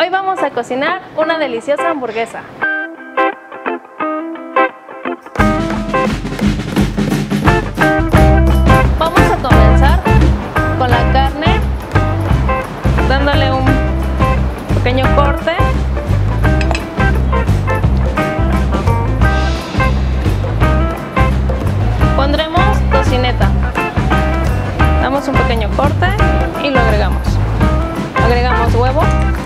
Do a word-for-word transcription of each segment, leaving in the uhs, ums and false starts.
Hoy vamos a cocinar una deliciosa hamburguesa. Vamos a comenzar con la carne, dándole un pequeño corte. Pondremos tocineta. Damos un pequeño corte y lo agregamos. Agregamos huevo.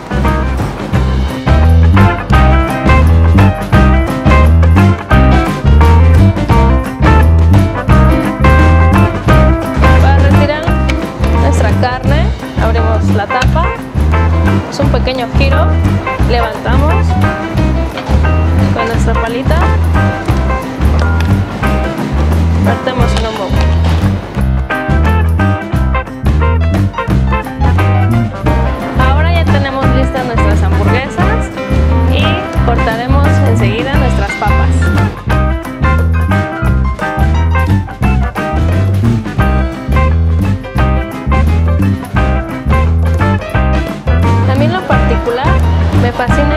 Para retirar nuestra carne, abrimos la tapa, es un pequeño giro, levantamos con nuestra palita, vertemos en un bowl. Ahora ya tenemos listas nuestras hamburguesas y cortaremos enseguida nuestras papas. A mí en lo particular me fascina